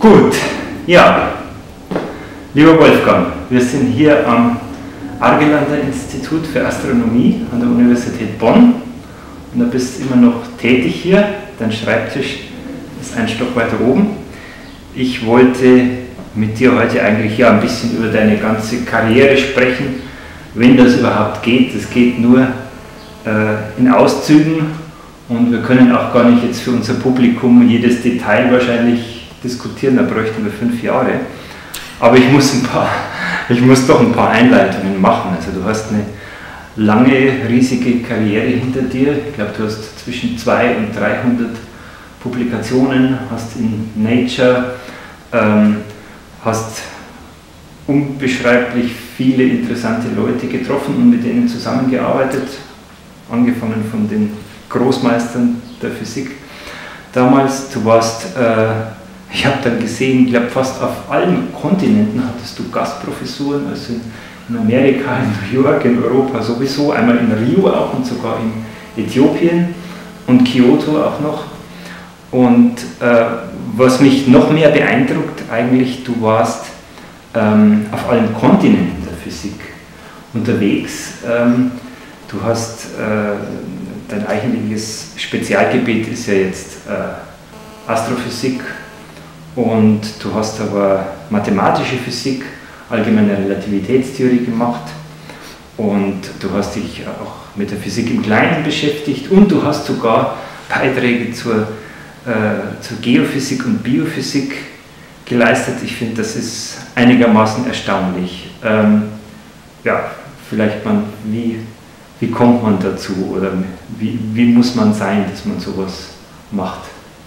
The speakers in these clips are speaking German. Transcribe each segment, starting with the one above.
Gut, ja, lieber Wolfgang, wir sind hier am Argelander Institut für Astronomie an der Universität Bonn und du bist immer noch tätig hier. Dein Schreibtisch ist ein Stock weiter oben. Ich wollte mit dir heute eigentlich ja ein bisschen über deine ganze Karriere sprechen, wenn das überhaupt geht. Das geht nur in Auszügen und wir können auch gar nicht jetzt für unser Publikum jedes Detail wahrscheinlich diskutieren, da bräuchten wir 5 Jahre. Aber ich muss doch ein paar Einleitungen machen. Also du hast eine lange, riesige Karriere hinter dir. Ich glaube, du hast zwischen 200 und 300 Publikationen, hast in Nature, hast unbeschreiblich viele interessante Leute getroffen und mit denen zusammengearbeitet, angefangen von den Großmeistern der Physik damals. Du warst, ich habe dann gesehen, ich glaube fast auf allen Kontinenten hattest du Gastprofessuren, also in Amerika, in New York, in Europa sowieso, einmal in Rio auch und sogar in Äthiopien und Kyoto auch noch. Und was mich noch mehr beeindruckt eigentlich, du warst auf allen Kontinenten der Physik unterwegs. Du hast, dein eigentliches Spezialgebiet ist ja jetzt Astrophysik und du hast aber mathematische Physik, allgemeine Relativitätstheorie gemacht und du hast dich auch mit der Physik im Kleinen beschäftigt und du hast sogar Beiträge zur Geophysik und Biophysik geleistet. Ich finde, das ist einigermaßen erstaunlich. Ja, vielleicht wie kommt man dazu oder wie muss man sein, dass man sowas macht?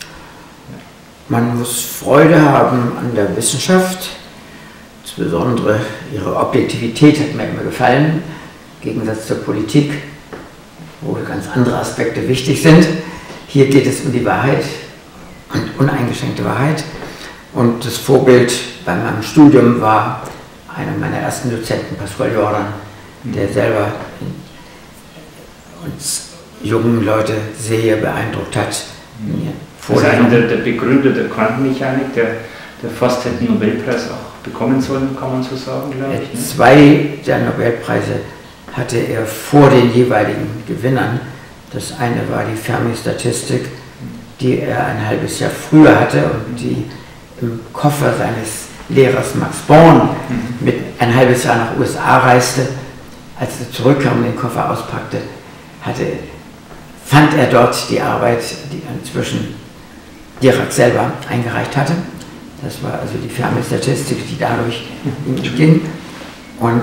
Man muss Freude haben an der Wissenschaft, insbesondere ihre Objektivität hat mir immer gefallen, im Gegensatz zur Politik, wo ganz andere Aspekte wichtig sind. Hier geht es um die Wahrheit und uneingeschränkte Wahrheit. Und das Vorbild bei meinem Studium war einer meiner ersten Dozenten, Pascual Jordan, der selber uns jungen Leute sehr beeindruckt hat. Also einer der Begründer der Quantenmechanik, der fast hätte den Nobelpreis auch bekommen sollen, kann man so sagen, glaube ich. Ne? 2 der Nobelpreise hatte er vor den jeweiligen Gewinnern. Das eine war die Fermi-Statistik, die er ein halbes Jahr früher hatte und die im Koffer seines Lehrers Max Born mit ein halbes Jahr nach USA reiste. Als er zurückkam und den Koffer auspackte, fand er dort die Arbeit, die inzwischen Dirac selber eingereicht hatte. Das war also die Fermi-Statistik, die dadurch ging. Und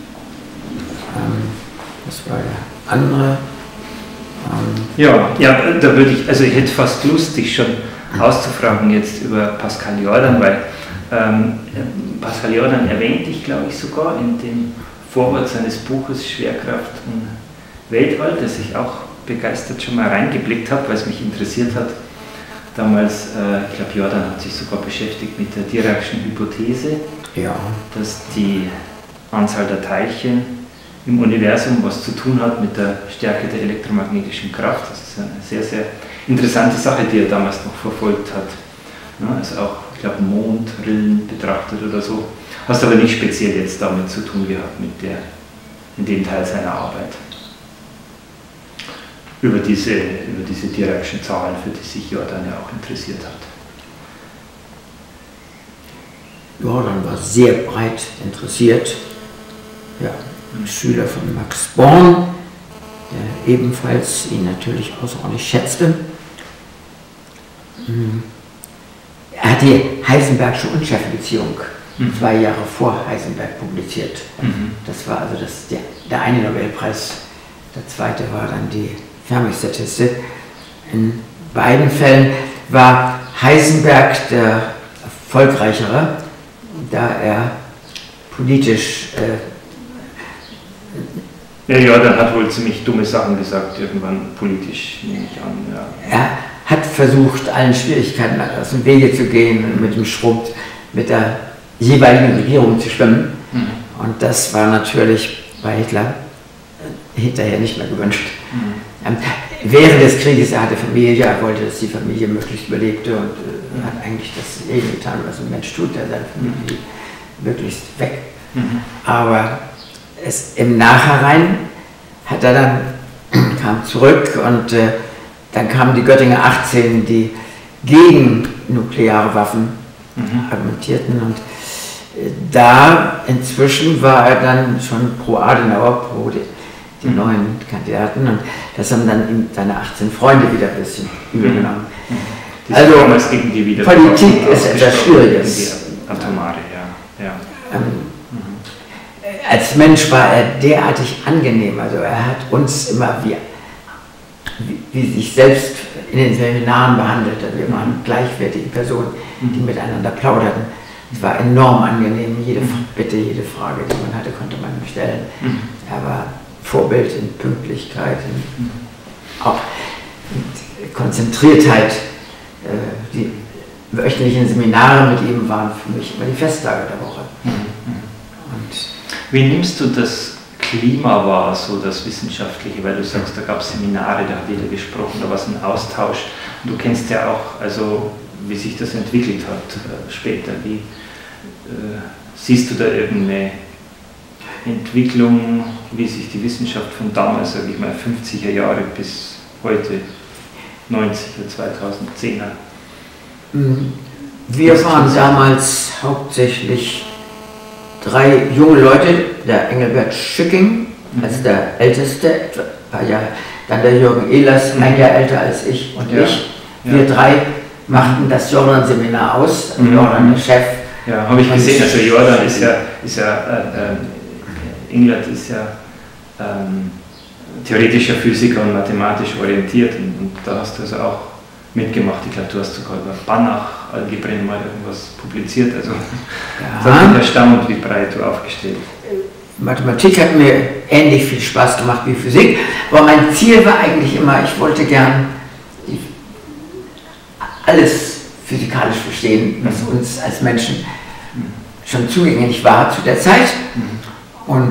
das war der andere. Ja, da würde ich, also ich hätte fast Lust, dich schon auszufragen jetzt über Pascual Jordan, weil Pascual Jordan erwähnt dich, glaube ich, sogar in dem Vorwort seines Buches Schwerkraft und Weltall, das ich auch begeistert schon mal reingeblickt habe, weil es mich interessiert hat. Damals, ich glaube, Jordan hat sich sogar beschäftigt mit der Dirac'schen Hypothese, ja, dass die Anzahl der Teilchen im Universum was zu tun hat mit der Stärke der elektromagnetischen Kraft. Das ist eine sehr, sehr interessante Sache, die er damals noch verfolgt hat. Ja, also auch, ich glaube, Mondrillen betrachtet oder so. Hast aber nicht speziell jetzt damit zu tun gehabt, in dem Teil seiner Arbeit. Über diese Dirac'schen Zahlen, für die sich Jordan ja auch interessiert hat. Jordan war sehr breit interessiert. Ja, ein Schüler von Max Born, der ebenfalls ihn natürlich außerordentlich schätzte. Er hat die Heisenbergsche Unschärfebeziehung 2 Jahre vor Heisenberg publiziert. Das war also der eine Nobelpreis. Der zweite war dann die Fermi-Statistik. In beiden Fällen war Heisenberg der erfolgreichere, da er politisch Jordan hat wohl ziemlich dumme Sachen gesagt, irgendwann politisch, nehme ich an. Ja. Er hat versucht, allen Schwierigkeiten aus dem Wege zu gehen und mit dem Schrott mit der jeweiligen Regierung zu schwimmen. Und das war natürlich bei Hitler hinterher nicht mehr gewünscht. Während des Krieges, er hatte Familie, er wollte, dass die Familie möglichst überlebte und hat eigentlich das Leben getan, was ein Mensch tut, der seine Familie möglichst weg. Aber im Nachhinein hat er dann, kam zurück und dann kamen die Göttinger 18, die gegen nukleare Waffen argumentierten und da inzwischen war er dann schon pro Adenauer, pro die neuen Kandidaten und das haben dann ihm seine 18 Freunde wieder ein bisschen übergenommen. Also gegen die Politik ist etwas Schwieriges. Atomare, ja. Als Mensch war er derartig angenehm, also er hat uns immer wie sich selbst in den Seminaren behandelt, also wir waren gleichwertige Personen, die miteinander plauderten. Es war enorm angenehm, jede Bitte, jede Frage, die man hatte, konnte man ihm stellen. Er war Vorbild in Pünktlichkeit, auch in Konzentriertheit. Die wöchentlichen Seminare mit ihm waren für mich immer die Festtage der Woche. Wie nimmst du das Klima wahr, so das Wissenschaftliche, weil du sagst, da gab es Seminare, da hat jeder gesprochen, da war es ein Austausch. Du kennst ja auch, also wie sich das entwickelt hat später. Wie siehst du da irgendeine Entwicklung, wie sich die Wissenschaft von damals, sage ich mal, 50er Jahre bis heute, 90er, 2010er? Wir waren damals hauptsächlich 3 junge Leute, der Engelbert Schücking als der Älteste, dann der Jürgen Ehlers, ein Jahr älter als ich und ich. Wir 3 machten das Jordan-Seminar aus, Jordan der Chef. Ja, habe ich gesehen, also Jordan Englert ist ja theoretischer Physiker und mathematisch orientiert und da hast du also auch mitgemacht. Ich glaube, du hast sogar über Banach-Algebren mal irgendwas publiziert, also das hat mich erstaunt, wie breit du aufgestellt bist. Mathematik hat mir ähnlich viel Spaß gemacht wie Physik, aber mein Ziel war eigentlich immer, ich wollte gern alles physikalisch verstehen, was uns als Menschen schon zugänglich war zu der Zeit. Und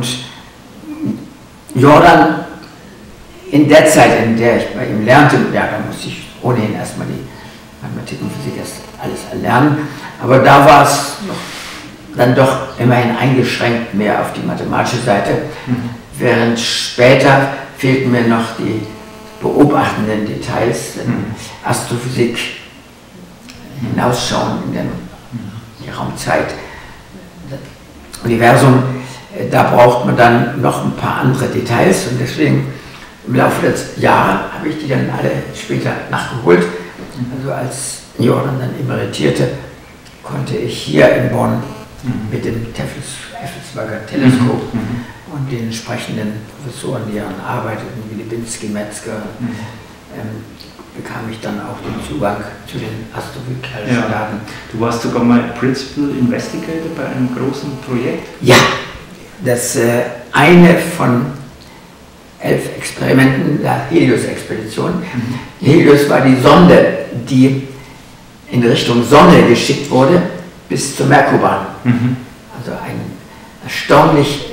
Jordan, in der Zeit, in der ich bei ihm lernte, ja, da musste ich ohnehin erstmal die Mathematik und Physik erst alles erlernen, aber da war es dann doch immerhin eingeschränkt mehr auf die mathematische Seite, während später fehlten mir noch die beobachtenden Details, Astrophysik, hinausschauen in die Raumzeit, Universum, da braucht man dann noch ein paar andere Details und deswegen im Laufe der Jahre habe ich die dann alle später nachgeholt. Also als Jordan dann emeritierte, konnte ich hier in Bonn mit dem Effelsberger Teleskop und den entsprechenden Professoren, die daran arbeiteten, wie Lebinski, Metzger, bekam ich dann auch den Zugang zu den astrophysikalischen Daten. Du warst sogar mal Principal Investigator bei einem großen Projekt? Ja, das eine von 11 Experimenten der Helios-Expedition. Helios war die Sonde, die in Richtung Sonne geschickt wurde, bis zur Merkurbahn. Also ein erstaunlich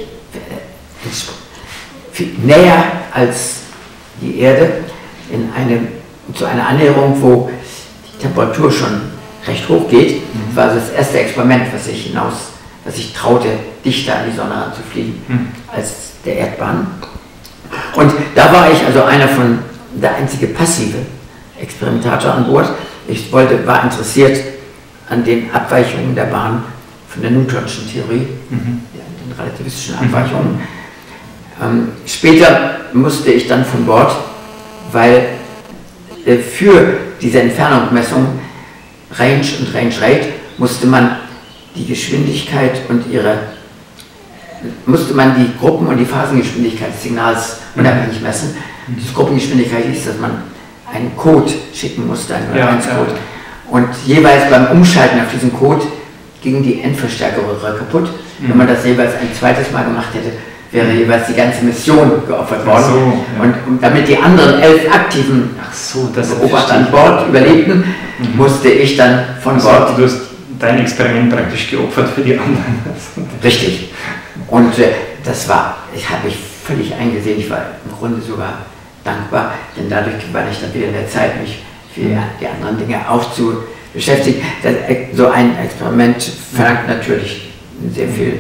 viel näher als die Erde zu einer Annäherung, wo die Temperatur schon recht hoch geht. Das war also das erste Experiment, was ich traute, dichter an die Sonne ranzufliegen als der Erdbahn. Und da war ich also der einzige passive Experimentator an Bord. Ich war interessiert an den Abweichungen der Bahn von der Newtonschen Theorie, den relativistischen Abweichungen. Später musste ich dann von Bord, weil für diese Entfernungsmessung Range und Range Rate musste man die Geschwindigkeit und die Gruppen- und die Phasengeschwindigkeit des Signals unabhängig messen. Die Gruppengeschwindigkeit hieß, dass man einen Code schicken musste, einen 01-Code. Und jeweils beim Umschalten auf diesen Code ging die Endverstärkerröhre kaputt. Wenn man das jeweils ein zweites Mal gemacht hätte, wäre jeweils die ganze Mission geopfert worden. Und damit die anderen 11 aktiven Beobachter an Bord überlebten, musste ich dann von Bord... Du hast dein Experiment praktisch geopfert für die anderen. Richtig. Und das habe ich völlig eingesehen. Ich war im Grunde sogar dankbar, denn dadurch war ich dann wieder in der Zeit, mich für die anderen Dinge auch zu beschäftigen. So ein Experiment verlangt natürlich sehr viel.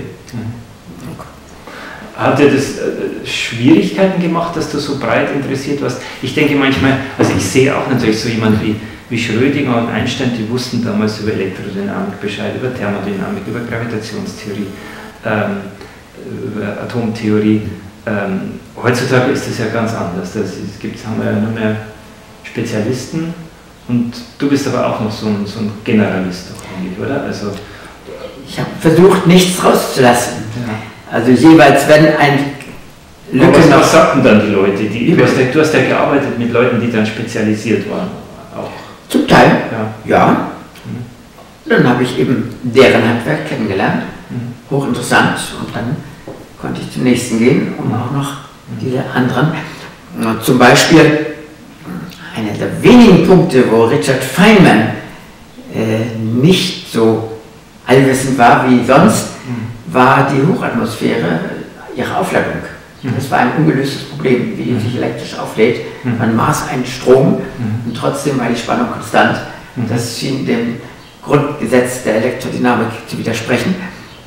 Hat dir das Schwierigkeiten gemacht, dass du so breit interessiert warst? Ich denke manchmal, also ich sehe auch natürlich so jemand wie Schrödinger und Einstein, die wussten damals über Elektrodynamik Bescheid, über Thermodynamik, über Gravitationstheorie, über Atomtheorie. Heutzutage ist das ja ganz anders. Haben wir ja nur mehr Spezialisten und du bist aber auch noch so ein Generalist, eigentlich, oder? Also, ich habe versucht, nichts rauszulassen. Ja. Also jeweils, wenn ein Lücke noch... Was sagten dann die Leute? Du hast ja gearbeitet mit Leuten, die dann spezialisiert waren. Auch. Zum Teil, ja. Dann habe ich eben deren Handwerk kennengelernt. Hochinteressant. Und dann konnte ich zum nächsten gehen, um auch noch diese anderen. Zum Beispiel einer der wenigen Punkte, wo Richard Feynman nicht so allwissend war wie sonst, war die Hochatmosphäre, ihre Aufladung. Das war ein ungelöstes Problem, wie die sich elektrisch auflädt. Man maß einen Strom und trotzdem war die Spannung konstant. Das schien dem Grundgesetz der Elektrodynamik zu widersprechen.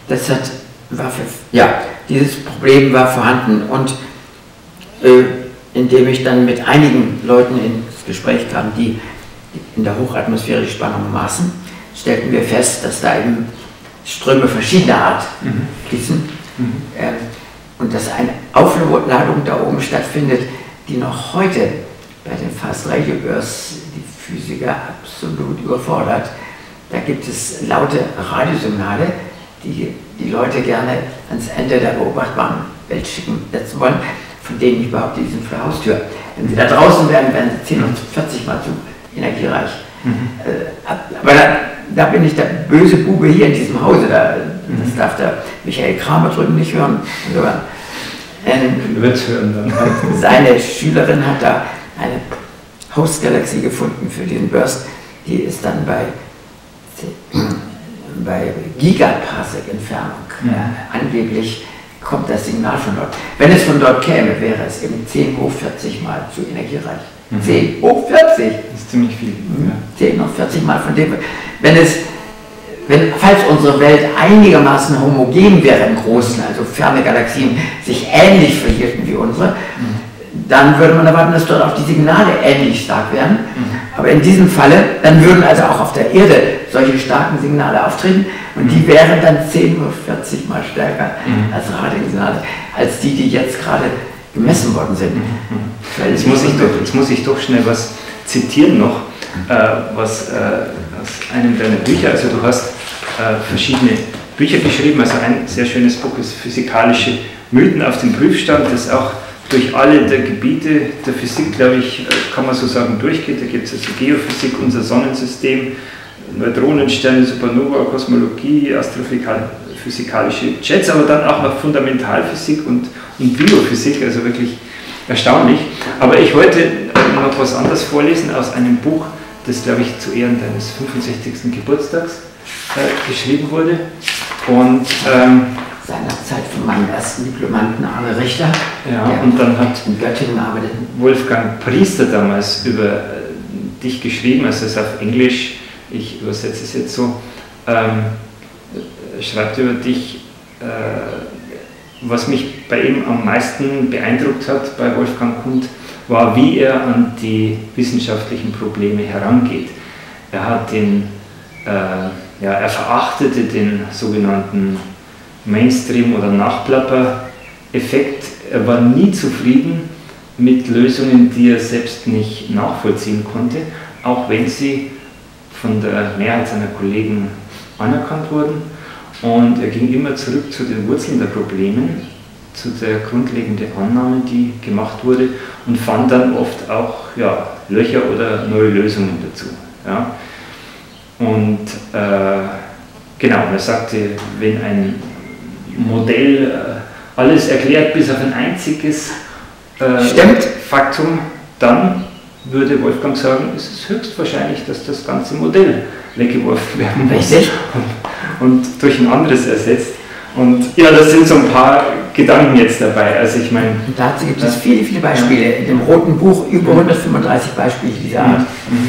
Dieses Problem war vorhanden und indem ich dann mit einigen Leuten ins Gespräch kam, die in der Hochatmosphäre die Spannung maßen, stellten wir fest, dass da eben Ströme verschiedener Art fließen und dass eine Aufladung da oben stattfindet, die noch heute bei den Fast Radio Bursts die Physiker absolut überfordert. Da gibt es laute Radiosignale, die die Leute gerne ans Ende der beobachtbaren Welt setzen wollen, von denen ich behaupte, die sind vor der Haustür. Wenn sie da draußen wären, wären sie 10 und 40 Mal zu energiereich. Aber da bin ich der böse Bube hier in diesem Hause, das darf der Michael Kramer drüben nicht hören. Seine Schülerin hat da eine Host-Galaxie gefunden für diesen Burst, die ist dann bei Gigaparsec Entfernung. Angeblich kommt das Signal von dort. Wenn es von dort käme, wäre es eben 10 hoch 40 Mal zu energiereich. 10 hoch 40! Das ist ziemlich viel. 10 hoch 40 Mal von dem. Falls unsere Welt einigermaßen homogen wäre im Großen, also ferne Galaxien sich ähnlich verhielten wie unsere, dann würde man erwarten, dass dort auch die Signale ähnlich stark wären. Aber in diesem Falle, dann würden also auch auf der Erde solche starken Signale auftreten und die wären dann 10 hoch 40 Mal stärker als Radiosignale, als die jetzt gerade gemessen worden sind. Jetzt muss ich doch schnell was zitieren noch, was aus einem deiner Bücher, also du hast verschiedene Bücher geschrieben, also ein sehr schönes Buch ist Physikalische Mythen auf dem Prüfstand, das auch durch alle der Gebiete der Physik, glaube ich, kann man so sagen, durchgeht. Da gibt es also Geophysik, unser Sonnensystem, Neutronensterne, Supernova, Kosmologie, astrophysikalische Jets, aber dann auch noch Fundamentalphysik und Biophysik, also wirklich erstaunlich. Aber ich wollte noch was anderes vorlesen aus einem Buch, das, glaube ich, zu Ehren deines 65. Geburtstags geschrieben wurde. Und seinerzeit von meinem ersten Diplomanten Arne Richter, ja, und dann hat in Göttingen arbeitet. Wolfgang Priester damals über dich geschrieben, also es ist auf Englisch, ich übersetze es jetzt so, schreibt über dich, was mich bei ihm am meisten beeindruckt hat, bei Wolfgang Kundt, war, wie er an die wissenschaftlichen Probleme herangeht. Er verachtete den sogenannten Mainstream- oder Nachplapper-Effekt. Er war nie zufrieden mit Lösungen, die er selbst nicht nachvollziehen konnte, auch wenn sie von der Mehrheit seiner Kollegen anerkannt wurden. Und er ging immer zurück zu den Wurzeln der Probleme, zu der grundlegenden Annahme, die gemacht wurde, und fand dann oft auch Löcher oder neue Lösungen dazu. Ja. Und er sagte, wenn ein Modell alles erklärt bis auf ein einziges Faktum, dann würde Wolfgang sagen, es ist höchstwahrscheinlich, dass das ganze Modell weggeworfen werden muss und durch ein anderes ersetzt. Und ja, das sind so ein paar Gedanken jetzt dabei. Also ich meine... Und dazu gibt es viele, viele Beispiele. In dem Roten Buch über 135 Beispiele dieser Art.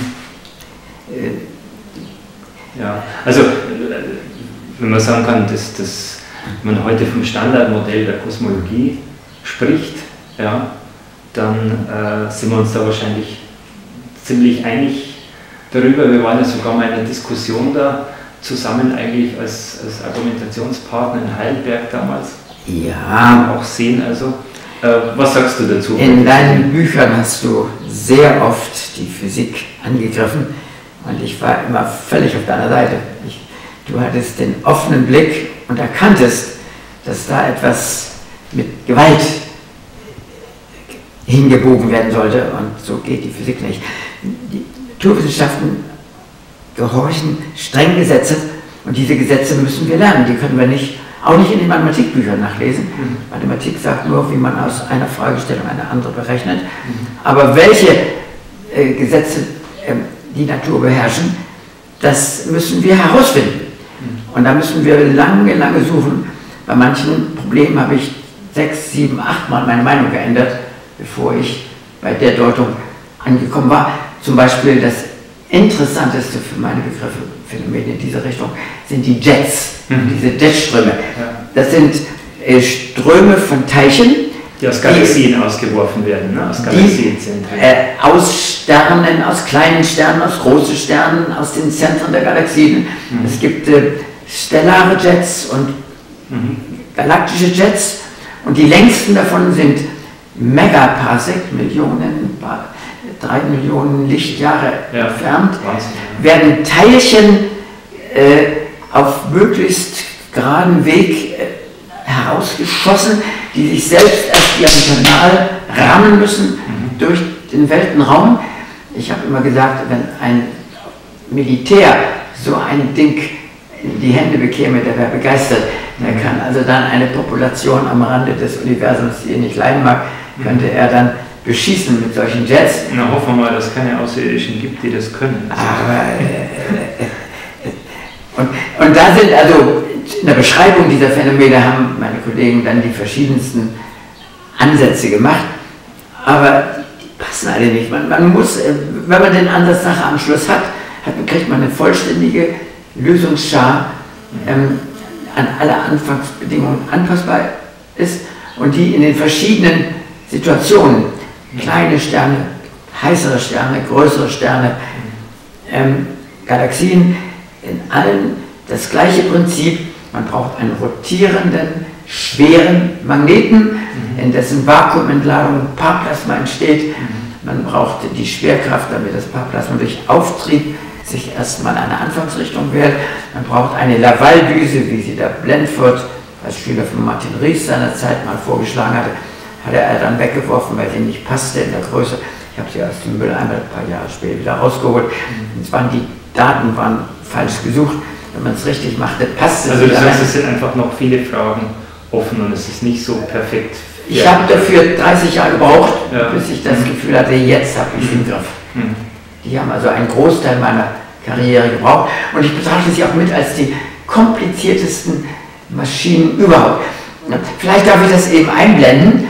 Ja, also wenn man sagen kann, dass man heute vom Standardmodell der Kosmologie spricht, ja, dann sind wir uns da wahrscheinlich ziemlich einig darüber. Wir waren ja sogar mal in einer Diskussion da zusammen eigentlich als Argumentationspartner in Heidelberg damals. Ja. Auch sehen, also. Was sagst du dazu? In deinen Büchern hast du sehr oft die Physik angegriffen und ich war immer völlig auf deiner Seite. Du hattest den offenen Blick und erkanntest, dass da etwas mit Gewalt hingebogen werden sollte und so geht die Physik nicht. Die Naturwissenschaften gehorchen strengen Gesetzen und diese Gesetze müssen wir lernen, die können wir auch nicht in den Mathematikbüchern nachlesen. Mathematik sagt nur, wie man aus einer Fragestellung eine andere berechnet. Aber welche Gesetze die Natur beherrschen, das müssen wir herausfinden. Und da müssen wir lange, lange suchen. Bei manchen Problemen habe ich 6, 7, 8 Mal meine Meinung geändert, bevor ich bei der Deutung angekommen war. Zum Beispiel das interessanteste für meine Begriffe, Phänomene in dieser Richtung, sind die Jets, diese Jetströme. Das sind Ströme von Teilchen, die aus Galaxien ausgeworfen werden, ne? Aus Galaxienzentren. Aus Sternen, aus kleinen Sternen, aus großen Sternen, aus den Zentren der Galaxien. Es gibt stellare Jets und galaktische Jets und die längsten davon sind Megaparsec, Millionen, 3 Millionen Lichtjahre entfernt, werden Teilchen auf möglichst geraden Weg herausgeschossen, die sich selbst erst ihren Kanal rahmen müssen durch den Weltenraum. Ich habe immer gesagt, wenn ein Militär so ein Ding in die Hände bekäme, der wäre begeistert. Der kann also dann eine Population am Rande des Universums, die er nicht leiden mag, könnte er dann beschießen mit solchen Jets. Na, hoffen wir mal, dass es keine Außerirdischen gibt, die das können. Aber, und da sind also in der Beschreibung dieser Phänomene haben meine Kollegen dann die verschiedensten Ansätze gemacht, aber die passen alle nicht. Man muss, wenn man den Ansatz nachher am Schluss hat, kriegt man eine vollständige Lösungsschar, an alle Anfangsbedingungen anpassbar ist und die in den verschiedenen Situationen, kleine Sterne, heißere Sterne, größere Sterne, Galaxien, in allen das gleiche Prinzip. Man braucht einen rotierenden, schweren Magneten, in dessen Vakuumentladung Paarplasma entsteht. Man braucht die Schwerkraft, damit das Paarplasma durch Auftrieb sich erstmal eine Anfangsrichtung wählt. Man braucht eine Laval-Düse, wie sie der Blandford als Schüler von Martin Rees seinerzeit mal vorgeschlagen hatte, hat er dann weggeworfen, weil sie nicht passte in der Größe. Ich habe sie aus dem Mülleimer ein paar Jahre später wieder rausgeholt. Die Daten waren falsch gesucht. Wenn man es richtig machte, passte es. Also das heißt, es sind einfach noch viele Fragen offen und es ist nicht so perfekt. Ich habe dafür 30 Jahre gebraucht, bis ich das Gefühl hatte, jetzt habe ich es im Griff. Die haben also einen Großteil meiner Karriere gebraucht und ich betrachte sie auch mit als die kompliziertesten Maschinen überhaupt. Vielleicht darf ich das eben einblenden.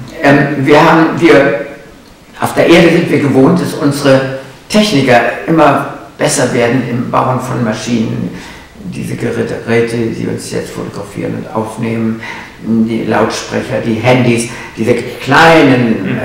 Auf der Erde sind wir gewohnt, dass unsere Techniker immer besser werden im Bauen von Maschinen. Diese Geräte, die uns jetzt fotografieren und aufnehmen, die Lautsprecher, die Handys, diese kleinen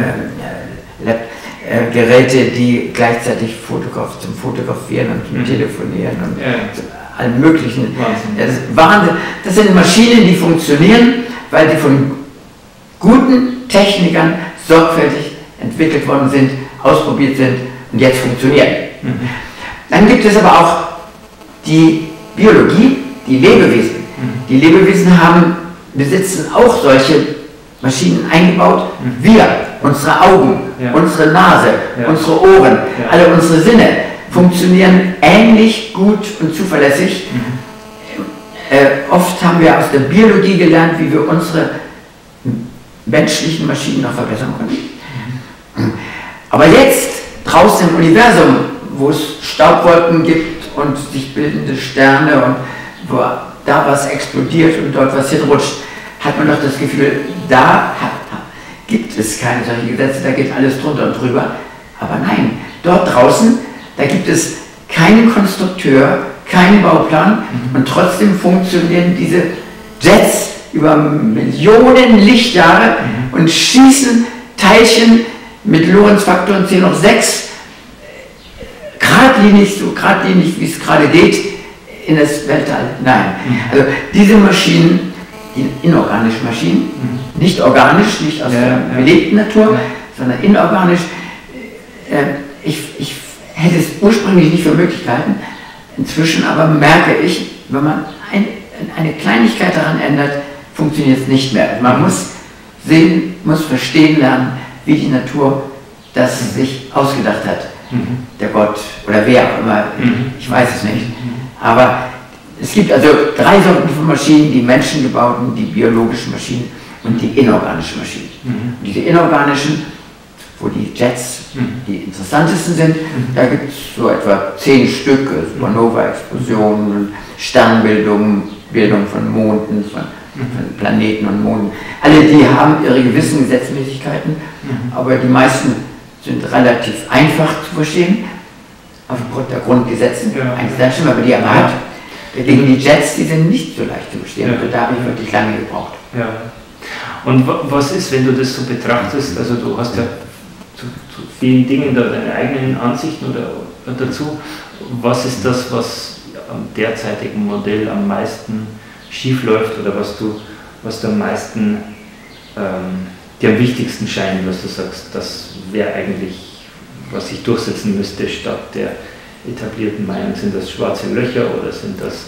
Geräte, die gleichzeitig zum Fotografieren und zum Telefonieren und allem möglichen. Wahnsinn. Das sind Maschinen, die funktionieren, weil die von guten Technikern sorgfältig entwickelt worden sind, ausprobiert sind und jetzt funktionieren. Dann gibt es aber auch die Biologie, die Lebewesen. Die Lebewesen besitzen auch solche Maschinen eingebaut. Wir, unsere Augen, unsere Nase, unsere Ohren, alle unsere Sinne funktionieren ähnlich gut und zuverlässig. Oft haben wir aus der Biologie gelernt, wie wir unsere menschlichen Maschinen noch verbessern können. Aber jetzt, draußen im Universum, wo es Staubwolken gibt und sich bildende Sterne und wo da was explodiert und dort was hinrutscht, hat man doch das Gefühl, da gibt es keine solchen Gesetze, da geht alles drunter und drüber. Aber nein, dort draußen, da gibt es keinen Konstrukteur, keinen Bauplan und trotzdem funktionieren diese Jets über Millionen Lichtjahre und schießen Teilchen mit Lorentz-Faktoren 10 hoch 6 geradlinig, so geradlinig wie es gerade geht, in das Weltall hinein. Also diese Maschinen, die inorganischen Maschinen, nicht organisch, nicht aus der belebten Natur, sondern inorganisch, ich hätte es ursprünglich nicht für möglich gehalten, inzwischen aber merke ich, wenn man eine Kleinigkeit daran ändert, funktioniert es nicht mehr. Man muss sehen, muss verstehen lernen, wie die Natur das sich ausgedacht hat. Der Gott oder wer auch immer, ich weiß es nicht. Aber es gibt also 3 Sorten von Maschinen, die menschengebauten, die biologischen Maschinen und die inorganischen Maschinen. Und diese inorganischen, wo die Jets die interessantesten sind, da gibt es so etwa 10 Stück, Supernova-Explosionen, Sternbildung, Bildung von Monden, von Planeten und Monden. Alle die haben ihre gewissen Gesetzmäßigkeiten, aber die meisten sind relativ einfach zu verstehen, aufgrund der Grundgesetze, Einzelnen, aber die aber hat. Dagegen die Jets, die sind nicht so leicht zu verstehen, also da habe ich wirklich lange gebraucht. Ja. Und was ist, wenn du das so betrachtest, also du hast ja zu vielen Dingen da deine eigenen Ansichten oder dazu, was ist das, was am derzeitigen Modell am meisten schief läuft oder was du am meisten, dir am wichtigsten scheint, was du sagst, das wäre eigentlich, was sich durchsetzen müsste statt der etablierten Meinung? Sind das schwarze Löcher oder sind das,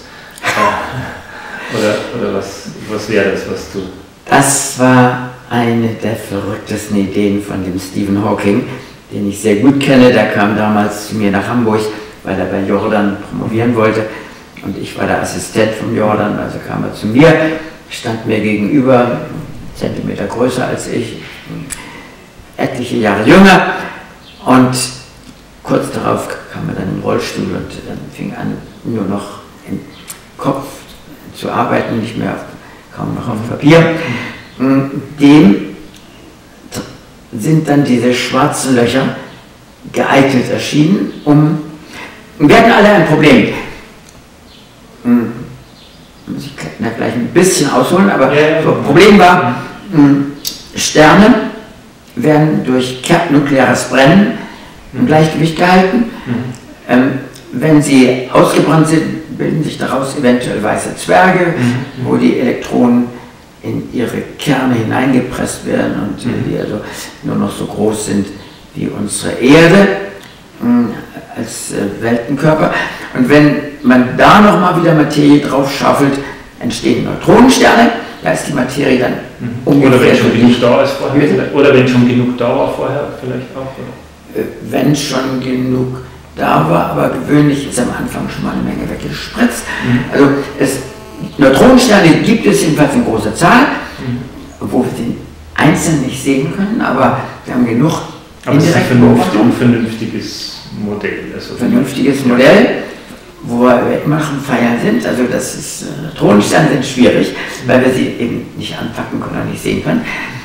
oder was wäre das, was du... Das war eine der verrücktesten Ideen von dem Stephen Hawking, den ich sehr gut kenne. Der kam damals zu mir nach Hamburg, weil er bei Jordan promovieren wollte. Und ich war der Assistent von Jordan, also kam er zu mir, stand mir gegenüber, einen Zentimeter größer als ich, etliche Jahre jünger. Und kurz darauf kam er dann im Rollstuhl und dann fing an, nur noch im Kopf zu arbeiten, nicht mehr kaum noch auf Papier. Dem sind dann diese schwarzen Löcher geeignet erschienen, wir hatten alle ein Problem. Muss ich gleich ein bisschen ausholen, aber so, Problem war, Sterne werden durch nukleares Brennen im Gleichgewicht gehalten. Wenn sie ausgebrannt sind, bilden sich daraus eventuell weiße Zwerge, wo die Elektronen in ihre Kerne hineingepresst werden und die also nur noch so groß sind wie unsere Erde als Weltenkörper. Und wenn man da nochmal wieder Materie drauf schaufelt, entstehen Neutronensterne, da ist die Materie dann ungefähr... Oder wenn schon genug da ist vorher, oder wenn schon genug da war vorher vielleicht auch, oder? Wenn schon genug da war, aber gewöhnlich ist am Anfang schon mal eine Menge weggespritzt. Also Neutronensterne gibt es jedenfalls in großer Zahl, wo wir sie einzeln nicht sehen können, aber wir haben genug indirekte Beobachtungen. Ein vernünftiges Modell. Also vernünftiges Modell, wo wir immer noch im Feiern sind. Also das ist, Neutronensterne sind schwierig, weil wir sie eben nicht anpacken können und nicht sehen können.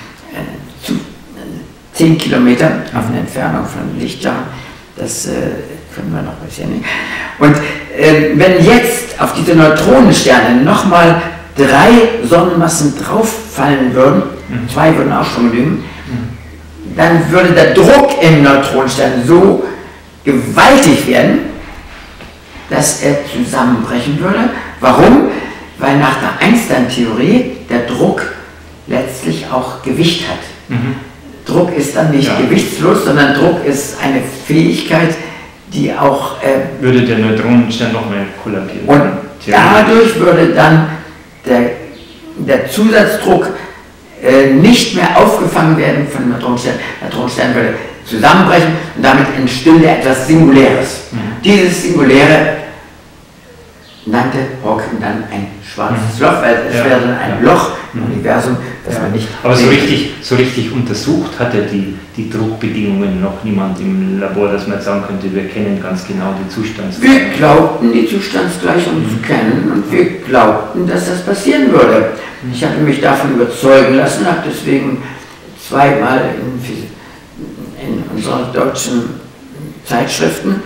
10 Kilometer auf eine Entfernung von Lichtjahren, das können wir noch bisher nicht. Und wenn jetzt auf diese Neutronensterne nochmal 3 Sonnenmassen drauffallen würden, 2 würden auch schon genügen, dann würde der Druck im Neutronenstern so gewaltig werden, dass er zusammenbrechen würde. Warum? Weil nach der Einstein-Theorie der Druck letztlich auch Gewicht hat. Druck ist dann nicht gewichtslos, sondern Druck ist eine Fähigkeit, die auch... würde der Neutronenstern nochmal kollabieren. Und dadurch würde dann der Zusatzdruck nicht mehr aufgefangen werden von dem Neutronenstern. Der Neutronenstern würde zusammenbrechen und damit entstünde etwas Singuläres. Dieses Singuläre nannte Hawking dann ein schwarzes Loch, weil es wäre dann ein Loch im Universum, das man nicht... Aber so richtig untersucht hat er die Druckbedingungen noch niemand im Labor, dass man jetzt sagen könnte, wir kennen ganz genau die Zustandsgleichung. Wir glaubten, die Zustandsgleichung zu kennen und wir glaubten, dass das passieren würde. Ich hatte mich davon überzeugen lassen, habe deswegen zweimal in unseren deutschen Zeitschriften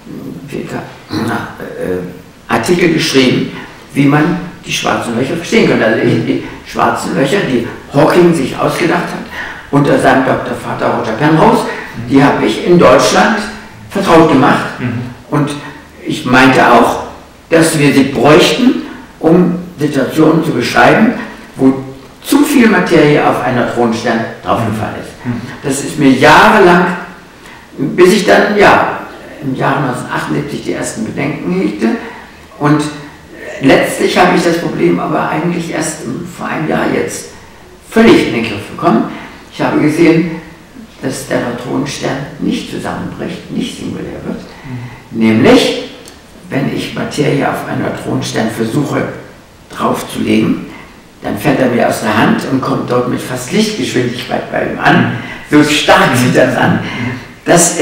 Artikel geschrieben, wie man die schwarzen Löcher verstehen kann. Also die schwarzen Löcher, die Hawking sich ausgedacht hat, unter seinem Doktorvater Roger Penrose, die habe ich in Deutschland vertraut gemacht. Und ich meinte auch, dass wir sie bräuchten, um Situationen zu beschreiben, wo zu viel Materie auf einen Neutronenstern draufgefallen ist. Das ist mir jahrelang, bis ich dann, im Jahre 1978 die ersten Bedenken hegte. Und letztlich habe ich das Problem aber eigentlich erst vor einem Jahr jetzt völlig in den Griff bekommen. Ich habe gesehen, dass der Neutronenstern nicht zusammenbricht, nicht singulär wird. Nämlich, wenn ich Materie auf einen Neutronenstern versuche draufzulegen, dann fällt er mir aus der Hand und kommt dort mit fast Lichtgeschwindigkeit bei ihm an. So stark sieht das an, dass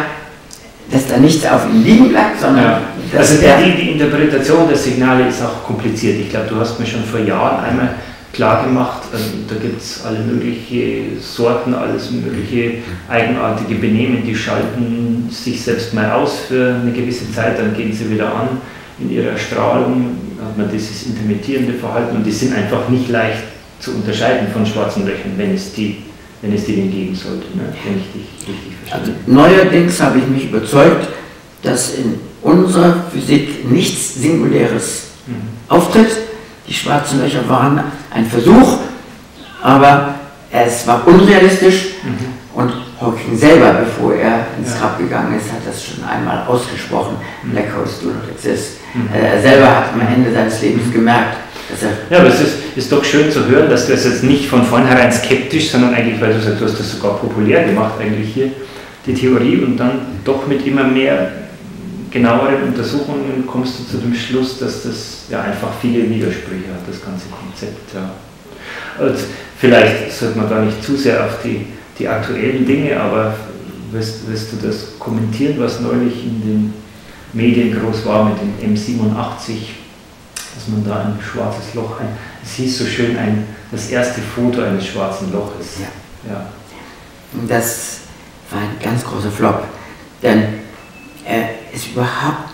da nichts auf ihm liegen bleibt, sondern... Also die Interpretation der Signale ist auch kompliziert. Ich glaube, du hast mir schon vor Jahren einmal klar gemacht, da gibt es alle möglichen Sorten, alles mögliche eigenartige Benehmen, die schalten sich selbst mal aus für eine gewisse Zeit, dann gehen sie wieder an in ihrer Strahlung, hat man dieses intermittierende Verhalten und die sind einfach nicht leicht zu unterscheiden von schwarzen Löchern, wenn es die denn geben sollte, ne? Wenn ich dich richtig verstehe. Also neuerdings habe ich mich überzeugt, dass in unserer Physik nichts Singuläres auftritt. Die schwarzen Löcher waren ein Versuch, aber es war unrealistisch und Hawking selber, bevor er ins Grab gegangen ist, hat das schon einmal ausgesprochen, Black Holes do not exist. Er selber hat am Ende seines Lebens gemerkt, dass er... Ja, aber es ist doch schön zu hören, dass du es jetzt nicht von vornherein skeptisch, sondern eigentlich, weil du sagst, du hast das sogar populär gemacht, eigentlich hier, die Theorie, und dann doch mit immer mehr genaueren Untersuchungen kommst du zu dem Schluss, dass das ja einfach viele Widersprüche hat, das ganze Konzept. Ja. Und vielleicht sollte man da nicht zu sehr auf die aktuellen Dinge, aber wirst du das kommentieren, was neulich in den Medien groß war mit dem M87, dass man da ein schwarzes Loch, es hieß so schön, das erste Foto eines schwarzen Loches. Ja. Das war ein ganz großer Flop, denn ist überhaupt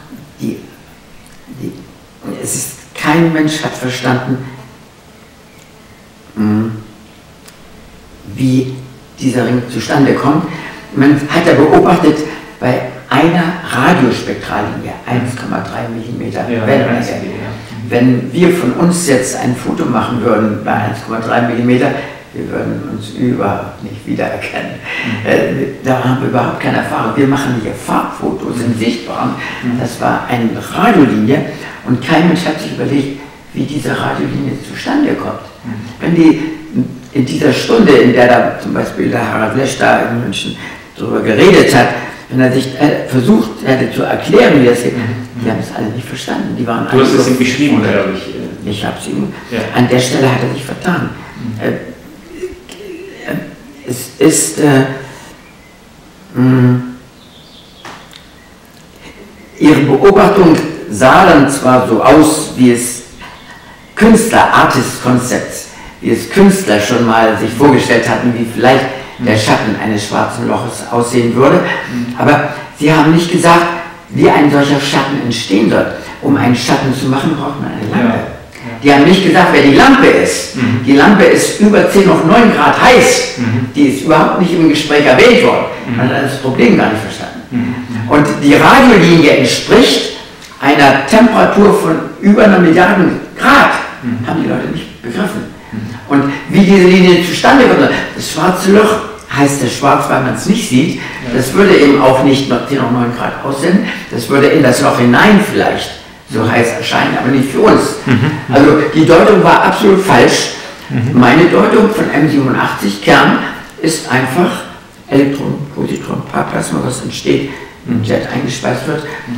es ist kein Mensch hat verstanden, wie dieser Ring zustande kommt. Man hat ja beobachtet, bei einer Radiospektrallinie 1,3 mm Wellenlänge. Wenn wir von uns jetzt ein Foto machen würden bei 1,3 mm, wir würden uns überhaupt nicht wiedererkennen. Da haben wir überhaupt keine Erfahrung. Wir machen hier Farbfotos im Sichtbaren. Das war eine Radiolinie und kein Mensch hat sich überlegt, wie diese Radiolinie zustande kommt. Wenn die in dieser Stunde, in der da zum Beispiel der Harald Lesch da in München darüber geredet hat, wenn er sich versucht hätte zu erklären, wie das geht, die haben es alle nicht verstanden. Die waren du hast es ihm beschrieben, glaube ich. Ich habe es ihm. An der Stelle hat er sich vertan. Es ist ihre Beobachtung sah dann zwar so aus, wie es Künstler, Artist-Konzepts, wie es Künstler schon mal sich vorgestellt hatten, wie vielleicht der Schatten eines schwarzen Loches aussehen würde, aber sie haben nicht gesagt, wie ein solcher Schatten entstehen soll. Um einen Schatten zu machen, braucht man eine Lampe. Die haben nicht gesagt, wer die Lampe ist. Die Lampe ist über 10 auf 9 Grad heiß. Die ist überhaupt nicht im Gespräch erwähnt worden. Man hat das Problem gar nicht verstanden. Und die Radiolinie entspricht einer Temperatur von über 1 Milliarde Grad. Haben die Leute nicht begriffen. Und wie diese Linie zustande kommt, das schwarze Loch heißt das schwarz, weil man es nicht sieht. Das würde eben auch nicht 10 auf 9 Grad aussehen. Das würde in das Loch hinein vielleicht so heiß erscheinen, aber nicht für uns. Also die Deutung war absolut falsch. Meine Deutung von M87 Kern ist einfach Elektron, Positron, Plasma, was entsteht, im Jet eingespeist wird.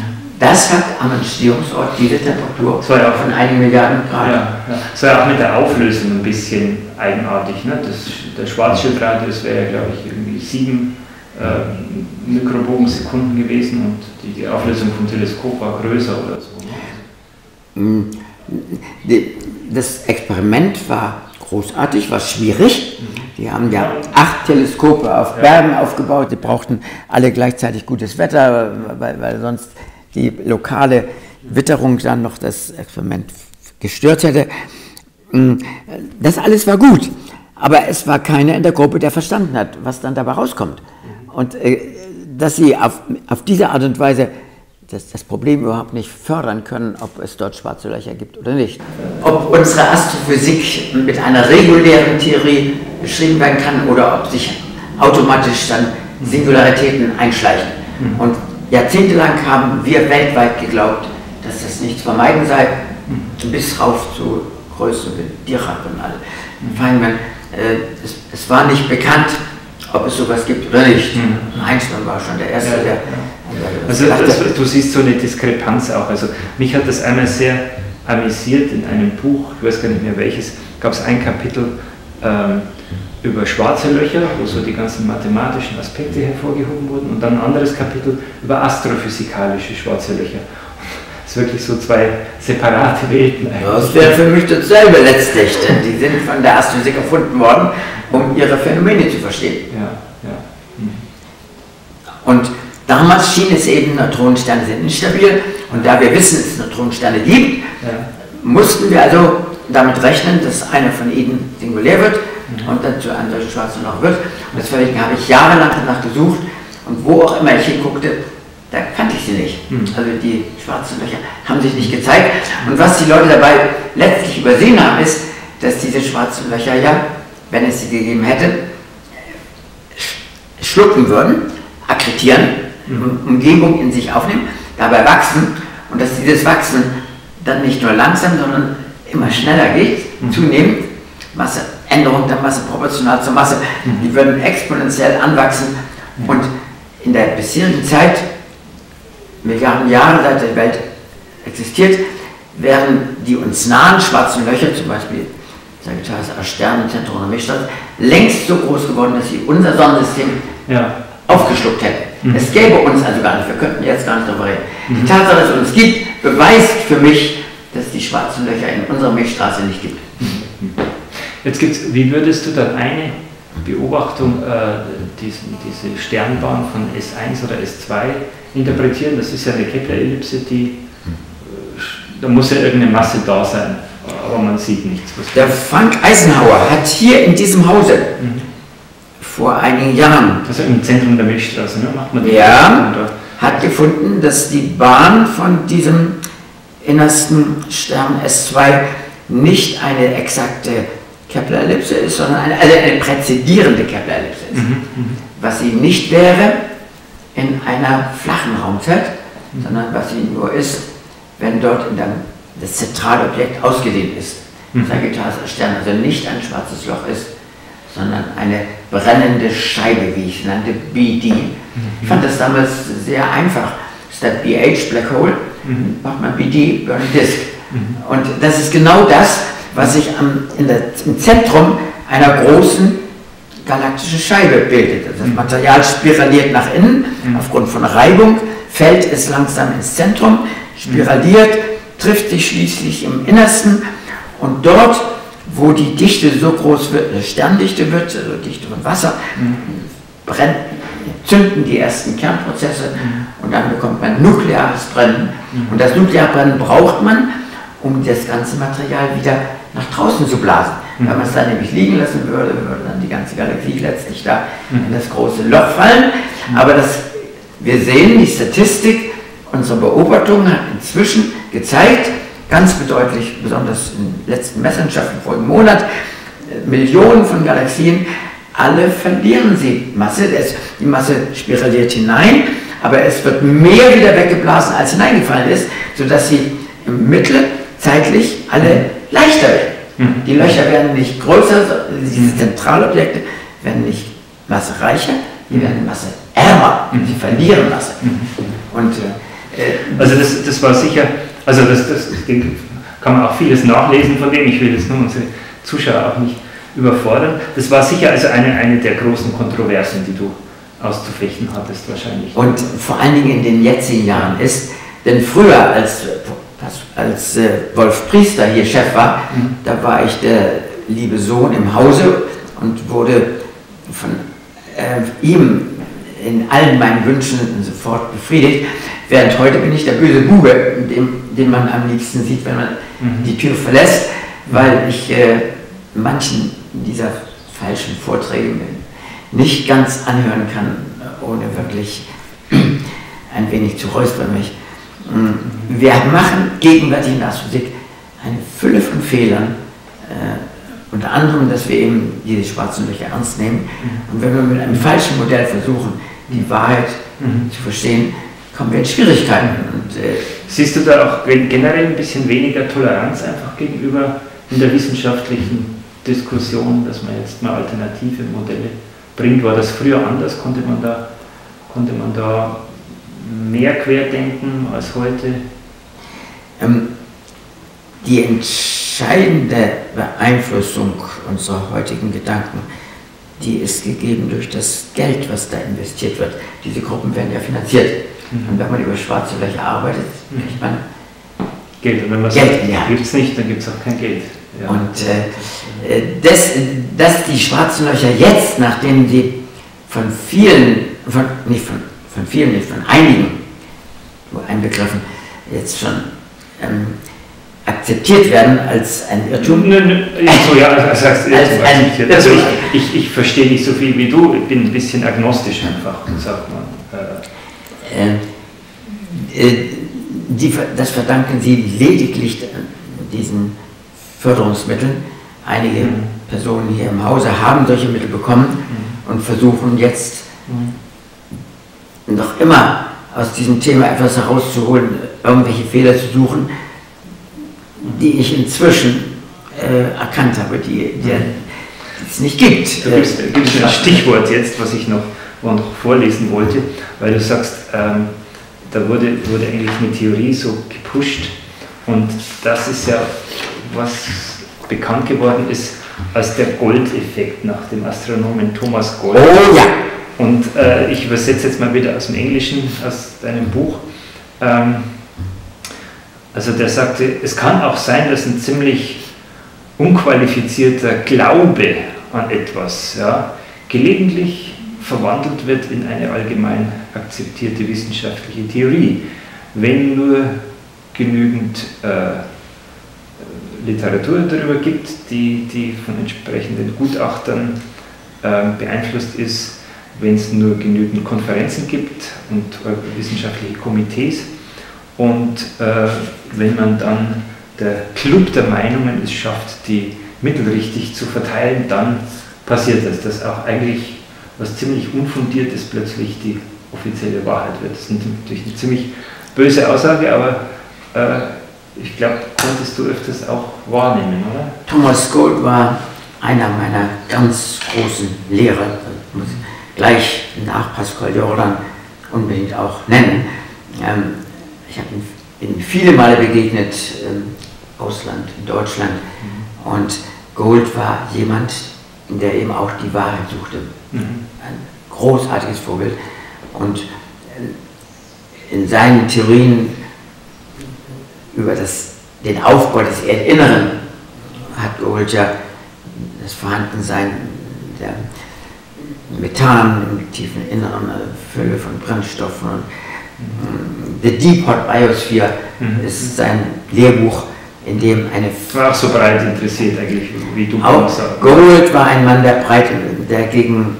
das hat am Entstehungsort diese Temperatur ja von einigen Milliarden Grad. Ja. Das war ja auch mit der Auflösung ein bisschen eigenartig. Ne? Der Schwarzschildradius wäre ja, glaube ich, irgendwie 7 Mikrobogensekunden gewesen und die Auflösung vom Teleskop war größer oder so. Ne? Das Experiment war großartig, war schwierig. Die haben ja 8 Teleskope auf Bergen aufgebaut, die brauchten alle gleichzeitig gutes Wetter, weil sonst die lokale Witterung dann noch das Experiment gestört hätte. Das alles war gut, aber es war keiner in der Gruppe, der verstanden hat, was dann dabei rauskommt. Und dass sie auf diese Art und Weise das Problem überhaupt nicht fördern können, ob es dort schwarze Löcher gibt oder nicht. Ob unsere Astrophysik mit einer regulären Theorie beschrieben werden kann oder ob sich automatisch dann Singularitäten einschleichen. Und jahrzehntelang haben wir weltweit geglaubt, dass das nicht zu vermeiden sei, bis rauf zu Größen wie Dirac und alle. Feynman, es war nicht bekannt, ob es sowas gibt oder nicht. Einstein war schon der Erste, der also du siehst so eine Diskrepanz auch. Also mich hat das einmal sehr amüsiert in einem Buch, ich weiß gar nicht mehr welches, gab es ein Kapitel über schwarze Löcher, wo so die ganzen mathematischen Aspekte hervorgehoben wurden, und dann ein anderes Kapitel über astrophysikalische schwarze Löcher. Das ist wirklich so 2 separate Welten eigentlich. Ja, das wäre für mich dasselbe letztlich, denn die sind von der Astrophysik erfunden worden, um ihre Phänomene zu verstehen. Und damals schien es eben, Neutronensterne sind instabil, und da wir wissen, dass es Neutronensterne gibt, mussten wir also damit rechnen, dass einer von ihnen singulär wird und dann zu einem solchen schwarzen Loch wird. Und deswegen habe ich jahrelang danach gesucht, und wo auch immer ich hinguckte, da kannte ich sie nicht. Also die schwarzen Löcher haben sich nicht gezeigt. Und was die Leute dabei letztlich übersehen haben, ist, dass diese schwarzen Löcher ja, wenn es sie gegeben hätte, schlucken würden, akkretieren, Umgebung in sich aufnehmen, dabei wachsen, und dass dieses Wachsen dann nicht nur langsam, sondern immer schneller geht, zunehmend, Masseänderung der Masse proportional zur Masse, die würden exponentiell anwachsen, und in der bisherigen Zeit, Milliarden Jahre seit der Welt existiert, wären die uns nahen schwarzen Löcher, zum Beispiel Sagittarius A Stern, Zentrum der Milchstraße, längst so groß geworden, dass sie unser Sonnensystem aufgeschluckt hätten. Es gäbe uns also gar nicht, wir könnten jetzt gar nicht darüber reden. Die Tatsache, dass es uns gibt, beweist für mich, dass es die schwarzen Löcher in unserer Milchstraße nicht gibt. Jetzt gibt's, wie würdest du dann eine Beobachtung, diese Sternbahn von S1 oder S2 interpretieren? Das ist ja eine Kepler-Ellipse, da muss ja irgendeine Masse da sein, aber man sieht nichts. Der Frank Eisenhower hat hier in diesem Hause vor einigen Jahren, also im Zentrum der Milchstraße, ne? Macht man hat gefunden, dass die Bahn von diesem innersten Stern S2 nicht eine exakte Kepler-Ellipse ist, sondern eine präzedierende Kepler-Ellipse ist. Was sie nicht wäre in einer flachen Raumzeit, sondern was sie nur ist, wenn dort das Zentralobjekt ausgedehnt ist. Sagittarius Stern also nicht ein schwarzes Loch ist, sondern eine brennende Scheibe, wie ich es nannte, BD. Ich fand das damals sehr einfach. Statt BH, Black Hole, macht man BD, Burning Disk. Und das ist genau das, was sich im Zentrum einer großen galaktischen Scheibe bildet. Also das Material spiraliert nach innen, aufgrund von Reibung fällt es langsam ins Zentrum, spiraliert, trifft sich schließlich im Innersten, und dort, wo die Dichte so groß wird, Sterndichte wird, also Dichte von Wasser, zünden die ersten Kernprozesse, und dann bekommt man nukleares Brennen. Und das nukleare Brennen braucht man, um das ganze Material wieder nach draußen zu blasen. Wenn man es dann nämlich liegen lassen würde, würde dann die ganze Galaxie letztlich da in das große Loch fallen. Aber wir sehen, die Statistik unserer Beobachtung hat inzwischen gezeigt, ganz bedeutlich, besonders in den letzten Messenschaften vor einem Monat, Millionen von Galaxien, alle verlieren sie Masse. Die Masse spiraliert hinein, aber es wird mehr wieder weggeblasen, als hineingefallen ist, sodass sie im Mittel zeitlich alle leichter werden. Die Löcher werden nicht größer, diese Zentralobjekte werden nicht massereicher, die werden masseärmer, sie verlieren Masse. Und Also das war sicher, also das kann man auch vieles nachlesen von dem, ich will jetzt nur unsere Zuschauer auch nicht überfordern. Das war sicher also eine der großen Kontroversen, die du auszufechten hattest wahrscheinlich. Und vor allen Dingen in den jetzigen Jahren ist, denn früher als Wolf Priester hier Chef war, da war ich der liebe Sohn im Hause und wurde von ihm in allen meinen Wünschen sofort befriedigt, während heute bin ich der böse Bube, den man am liebsten sieht, wenn man die Tür verlässt, weil ich manchen dieser falschen Vorträge nicht ganz anhören kann, ohne wirklich ein wenig zu räuspern mich. Wir machen gegenwärtig in der Astrophysik eine Fülle von Fehlern, unter anderem, dass wir eben diese schwarzen Löcher ernst nehmen. Und wenn wir mit einem falschen Modell versuchen, die Wahrheit zu verstehen, kommen wir in Schwierigkeiten. Und, siehst du da auch generell ein bisschen weniger Toleranz einfach gegenüber in der wissenschaftlichen Diskussion, dass man jetzt mal alternative Modelle bringt? War das früher anders? Konnte man da mehr querdenken als heute? Die entscheidende Beeinflussung unserer heutigen Gedanken, die ist gegeben durch das Geld, was da investiert wird. Diese Gruppen werden ja finanziert. Und wenn man über schwarze Löcher arbeitet, kriegt man Geld. Und wenn man sagt, gibt es nicht, dann gibt es auch kein Geld. Ja. Und dass die schwarzen Löcher jetzt, nachdem sie von einigen, nur einbegriffen, jetzt schon akzeptiert werden als ein Irrtum. Ich verstehe nicht so viel wie du, ich bin ein bisschen agnostisch einfach, sagt man. Das verdanken sie lediglich diesen Förderungsmitteln. Einige Personen hier im Hause haben solche Mittel bekommen und versuchen jetzt noch immer aus diesem Thema etwas herauszuholen, irgendwelche Fehler zu suchen, die ich inzwischen erkannt habe, die es nicht gibt. Du gibst ein Stichwort jetzt, was ich noch vorlesen wollte, weil du sagst, da wurde eigentlich eine Theorie so gepusht und das ist ja, was bekannt geworden ist als der Gold-Effekt nach dem Astronomen Thomas Gold. Oh ja! Und ich übersetze jetzt mal wieder aus dem Englischen, aus deinem Buch. Also der sagte, es kann auch sein, dass ein ziemlich unqualifizierter Glaube an etwas gelegentlich verwandelt wird in eine allgemein akzeptierte wissenschaftliche Theorie, wenn nur genügend Literatur darüber gibt, die von entsprechenden Gutachtern beeinflusst ist, wenn es nur genügend Konferenzen gibt und wissenschaftliche Komitees und wenn man dann der Club der Meinungen es schafft, die Mittel richtig zu verteilen, dann passiert das, dass auch eigentlich was ziemlich Unfundiertes plötzlich die offizielle Wahrheit wird. Das ist natürlich eine ziemlich böse Aussage, aber ich glaube, konntest du öfters auch wahrnehmen, oder? Thomas Gold war einer meiner ganz großen Lehrer, muss ich gleich nach Pascual Jordan unbedingt auch nennen. Ich habe ihn viele Male begegnet im Ausland, in Deutschland, und Gold war jemand, der eben auch die Wahrheit suchte. Ein großartiges Vorbild. Und in seinen Theorien über den Aufbau des Erdinneren hat Gold ja das Vorhandensein der Methan im tiefen Inneren, eine Fülle von Brennstoffen. The Deep Hot Biosphere ist sein Lehrbuch, in dem eine... War auch so breit interessiert eigentlich, wie du auch sagst. Gold war ein Mann der gegen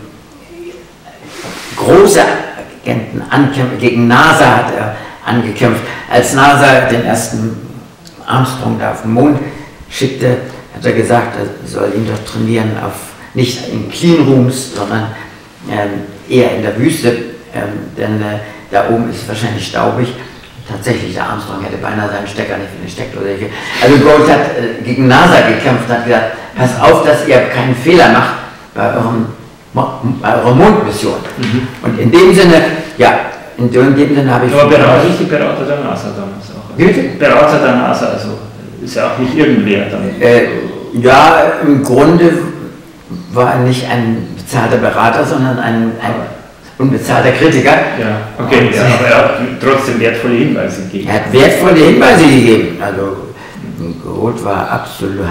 große Agenten ankämpfte, gegen NASA hat er angekämpft. Als NASA den ersten Armstrong da auf den Mond schickte, hat er gesagt, er soll ihn doch trainieren, nicht in Cleanrooms, sondern eher in der Wüste, denn da oben ist es wahrscheinlich staubig. Tatsächlich, der Armstrong hätte beinahe seinen Stecker nicht für eine Steckdose gekriegt. Also Gold hat gegen NASA gekämpft und hat gesagt, pass auf, dass ihr keinen Fehler macht bei eurer Mondmission. Und in dem Sinne, ja, in dem Sinne habe ich... Aber richtig Berater der NASA damals auch. Bitte? Berater der NASA, also ist ja auch nicht irgendwer dann. Ja, im Grunde war er nicht ein bezahlter Berater, sondern ein unbezahlter Kritiker. Ja, okay, ja, aber er hat trotzdem wertvolle Hinweise gegeben. Er hat wertvolle Hinweise gegeben. Also Gould war absolut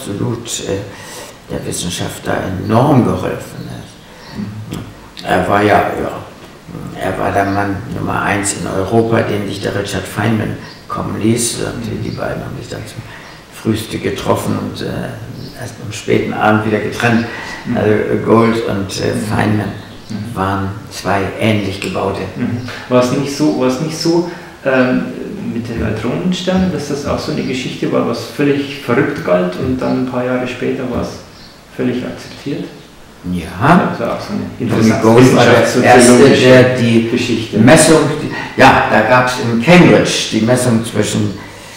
der Wissenschaft da enorm geholfen. Er war er war der Mann Nummer 1 in Europa, den sich der Richard Feynman kommen ließ. Und die beiden haben sich dann zum Frühstück getroffen und erst am späten Abend wieder getrennt. Also Gould und Feynman waren zwei ähnlich gebaute. War es nicht so mit den Neutronensternen, dass das auch so eine Geschichte war, was völlig verrückt galt und dann ein paar Jahre später war es völlig akzeptiert? Ja, das war auch so eine interessante Gould war der Erste, der die Geschichte. Messung, da gab es in Cambridge die Messung zwischen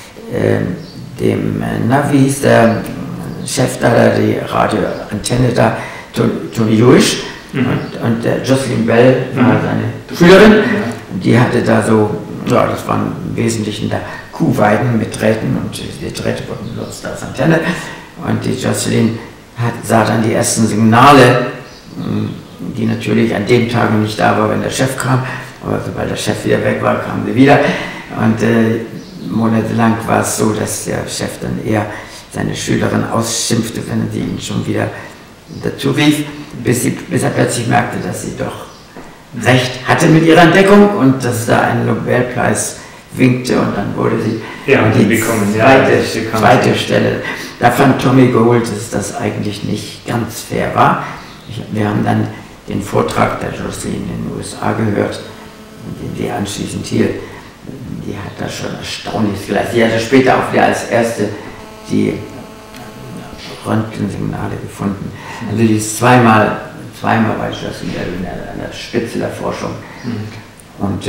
dem, wie hieß der Chef da, die Radioantenne da, Tony Lewis, und der Jocelyn Bell war seine Schülerin, die hatte da so, das waren im Wesentlichen da Kuhweiden mit Drähten und die Drähte wurden benutzt als Antenne und die Jocelyn sah dann die ersten Signale, die natürlich an dem Tag nicht da war, wenn der Chef kam, aber sobald der Chef wieder weg war, kamen sie wieder und monatelang war es so, dass der Chef dann eher seine Schülerin ausschimpfte, wenn sie ihn schon wieder dazu rief, bis er plötzlich merkte, dass sie doch recht hatte mit ihrer Entdeckung und dass da ein Nobelpreis winkte und dann wurde sie die zweite Stelle. Da fand Tommy Gould, dass das eigentlich nicht ganz fair war. Wir haben dann den Vortrag der Jocelyn in den USA gehört, den sie anschließend hielt. Die hat da schon Erstaunliches geleistet. Sie hatte später auch wieder als erste die Röntgensignale gefunden. Also die ist zweimal war Jocelyn an der Spitze der Forschung. Und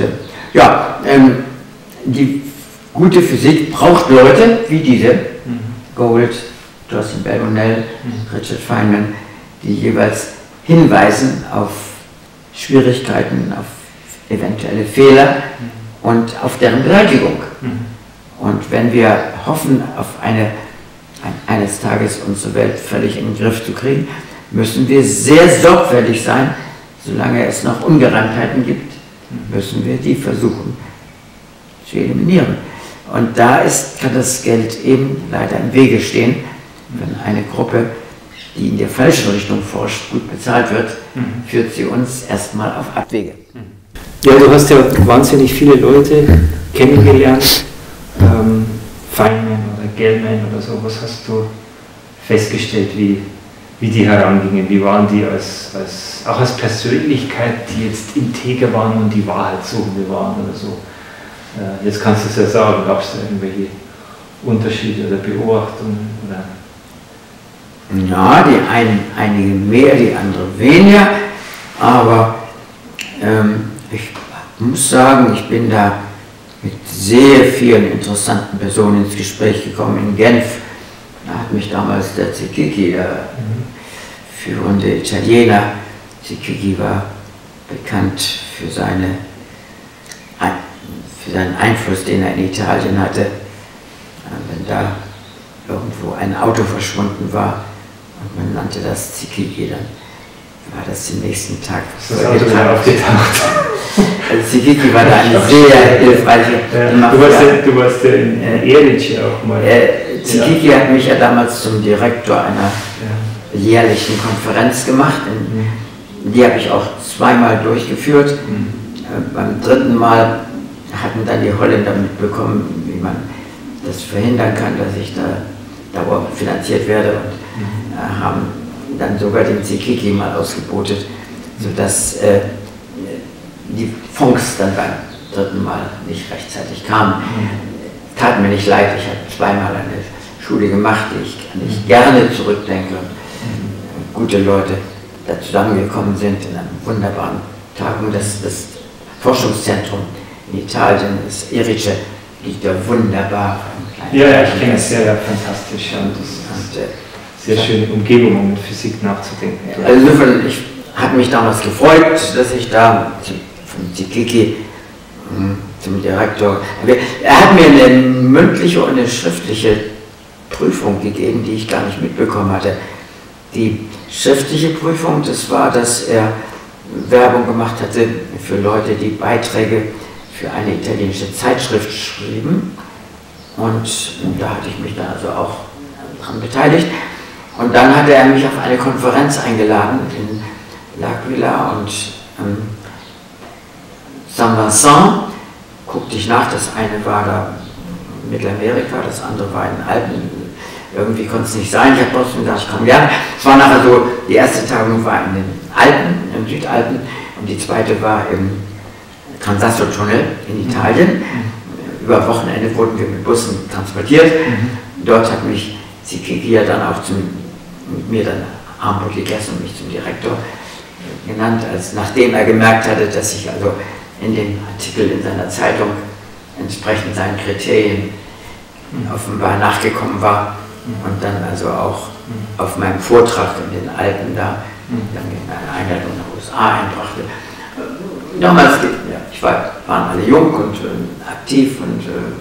die gute Physik braucht Leute wie diese, Gould, Jocelyn Bell Bonnell, Richard Feynman, die jeweils hinweisen auf Schwierigkeiten, auf eventuelle Fehler und auf deren Beseitigung. Und wenn wir hoffen, eines Tages unsere Welt völlig in den Griff zu kriegen, müssen wir sehr sorgfältig sein, solange es noch Ungereimtheiten gibt, müssen wir die versuchen zu eliminieren. Und da kann das Geld eben leider im Wege stehen, wenn eine Gruppe, die in der falschen Richtung forscht, gut bezahlt wird, führt sie uns erstmal auf Abwege. Ja, du hast ja wahnsinnig viele Leute kennengelernt, Feynman oder Gell-Mann oder so. Was hast du festgestellt, wie die herangingen? Wie waren die auch als Persönlichkeit, die jetzt integer waren und die Wahrheitssuchende waren oder so? Jetzt kannst du es ja sagen, gab es da irgendwelche Unterschiede oder Beobachtungen? Oder? Ja, einige mehr, die anderen weniger, aber ich muss sagen, ich bin da mit sehr vielen interessanten Personen ins Gespräch gekommen. In Genf, da hat mich damals der Zichichi, der führende Italiener, Zichichi war bekannt für seinen Einfluss, den er in Italien hatte. Wenn da irgendwo ein Auto verschwunden war und man nannte das Zichichi, dann war das den nächsten Tag. Das Auto wieder aufgetaucht. Also Zichichi war da eine sehr hilfreiche. Du warst ja in Erice auch mal. Zichichi hat mich ja damals zum Direktor einer jährlichen Konferenz gemacht. Die habe ich auch zweimal durchgeführt. Beim dritten Mal hatten dann die Holländer mitbekommen, wie man das verhindern kann, dass ich da dauerfinanziert werde und haben dann sogar den Zichichi mal ausgebotet, sodass die Fonds dann beim dritten Mal nicht rechtzeitig kamen. Tat mir nicht leid, ich habe zweimal eine Schule gemacht, die ich nicht gerne zurückdenke und gute Leute da zusammengekommen sind in einer wunderbaren Tagung. Das Forschungszentrum in Italien, das Erice, liegt ja wunderbar. Ja, ich kenne es sehr fantastisch und das ist sehr schöne Umgebung, um mit Physik nachzudenken. Also insofern, ich habe mich damals gefreut, dass ich da von Zichichi zum Direktor. Er hat mir eine mündliche und eine schriftliche Prüfung gegeben, die ich gar nicht mitbekommen hatte. Die schriftliche Prüfung, das war, dass er Werbung gemacht hatte für Leute, die Beiträge für eine italienische Zeitschrift schrieben. Und da hatte ich mich dann also auch daran beteiligt. Und dann hatte er mich auf eine Konferenz eingeladen in L'Aquila und San Vincent. Guckte ich nach, das eine war da Mittelamerika, das andere war in den Alpen. Irgendwie konnte es nicht sein. Ich habe trotzdem gesagt, ich komme gerne. Es war nachher so, die erste Tagung war in den Alpen, in den Südalpen, und die zweite war im Transasso-Tunnel in Italien. Über Wochenende wurden wir mit Bussen transportiert. Dort hat mich Sikigia dann auch mit mir dann Abendbrot gegessen und mich zum Direktor genannt, nachdem er gemerkt hatte, dass ich also in dem Artikel in seiner Zeitung entsprechend seinen Kriterien offenbar nachgekommen war und dann also auch auf meinem Vortrag in den Alpen da dann eine Einladung nach den USA einbrachte. Damals, waren alle jung und aktiv und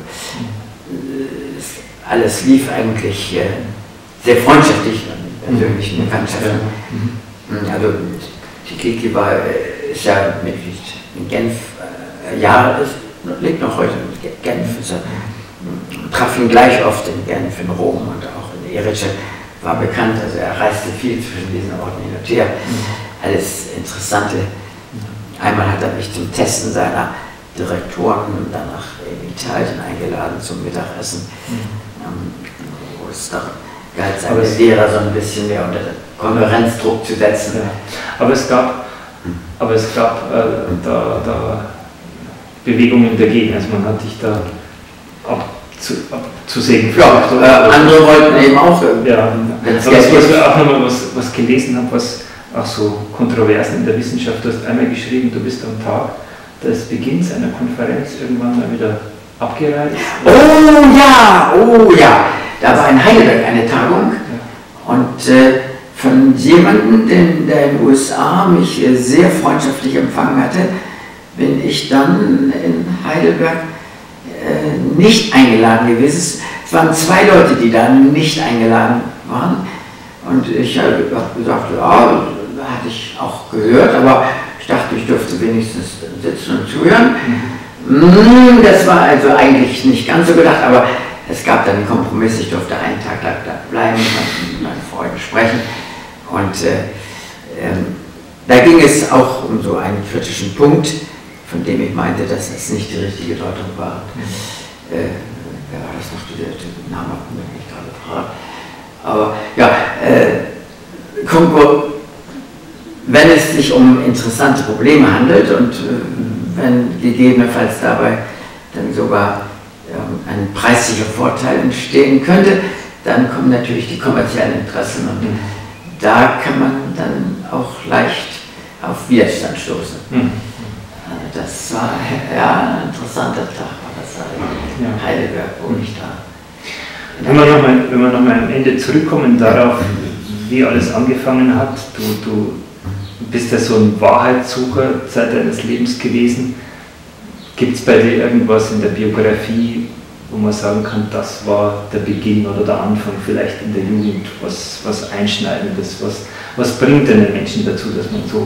alles lief eigentlich sehr freundschaftlich in persönlichen Bekanntschaften. Also Kiki ist ja Mitglied in Genf, lebt noch heute in Genf, traf ihn gleich oft in Genf, in Rom und auch in Erice, war bekannt, also er reiste viel zwischen diesen Orten hin und her, alles Interessante. Einmal hat er mich zum Testen seiner Direktoren danach in Italien eingeladen zum Mittagessen, wo es dann galt, seine Lehrer so ein bisschen mehr unter den Konkurrenzdruck zu setzen. Ja. Aber es gab da Bewegungen dagegen, also man hat dich da abzusägen. Ja, andere wollten eben auch. Ja. Aber was wir auch nochmal was gelesen haben, was auch so Kontroversen in der Wissenschaft, du hast einmal geschrieben, du bist am Tag des Beginns einer Konferenz irgendwann mal wieder abgereist. Oh ja, da war in Heidelberg eine Tagung und von jemandem, der in den USA mich sehr freundschaftlich empfangen hatte, bin ich dann in Heidelberg nicht eingeladen gewesen. Es waren 2 Leute, die da nicht eingeladen waren und ich habe gesagt, ja, hatte ich auch gehört, aber ich dachte, ich dürfte wenigstens sitzen und zuhören. Das war also eigentlich nicht ganz so gedacht, aber es gab dann einen Kompromiss, ich durfte einen Tag da bleiben und mit meinen Freunden sprechen. Und da ging es auch um so einen kritischen Punkt, von dem ich meinte, dass es nicht die richtige Deutung war. Wer war das noch? Der Name hat mir nicht gerade gefragt. Aber ja, wenn es sich um interessante Probleme handelt und wenn gegebenenfalls dabei dann sogar ein preislicher Vorteil entstehen könnte, dann kommen natürlich die kommerziellen Interessen und da kann man dann auch leicht auf Widerstand stoßen. Das war ein interessanter Tag, war das in Heidelberg, wo ich da. Wenn wir nochmal am Ende zurückkommen darauf, wie alles angefangen hat, du bist ja so ein Wahrheitssucher seit deines Lebens gewesen. Gibt es bei dir irgendwas in der Biografie, wo man sagen kann, das war der Beginn oder der Anfang vielleicht in der Jugend, was Einschneidendes, was bringt denn den Menschen dazu, dass man so...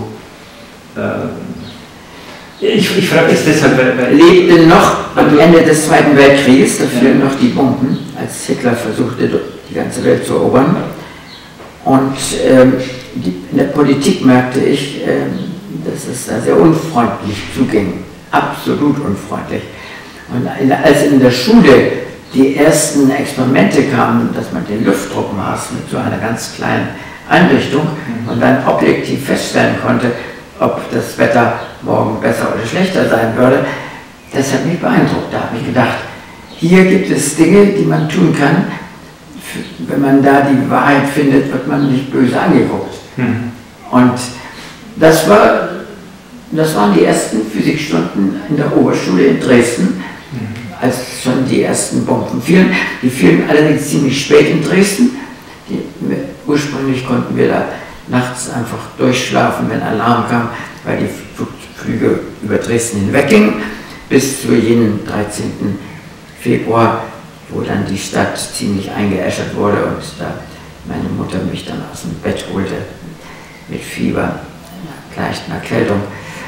Ich frage jetzt deshalb, weil lebte noch am Ende des Zweiten Weltkrieges, da fielen noch die Bomben, als Hitler versuchte, die ganze Welt zu erobern. Und in der Politik merkte ich, dass es da sehr unfreundlich zuging, absolut unfreundlich. Und als in der Schule die ersten Experimente kamen, dass man den Luftdruck maß mit so einer ganz kleinen Einrichtung und dann objektiv feststellen konnte, ob das Wetter morgen besser oder schlechter sein würde, das hat mich beeindruckt. Da habe ich gedacht, hier gibt es Dinge, die man tun kann. Wenn man da die Wahrheit findet, wird man nicht böse angeguckt. Und das waren die ersten Physikstunden in der Oberschule in Dresden, als schon die ersten Bomben fielen. Die fielen allerdings ziemlich spät in Dresden. Ursprünglich konnten wir da nachts einfach durchschlafen, wenn Alarm kam, weil die Flüge über Dresden hinweggingen. bis zu jenem 13. Februar, wo dann die Stadt ziemlich eingeäschert wurde und da meine Mutter mich dann aus dem Bett holte mit Fieber, einer leichten Erkältung.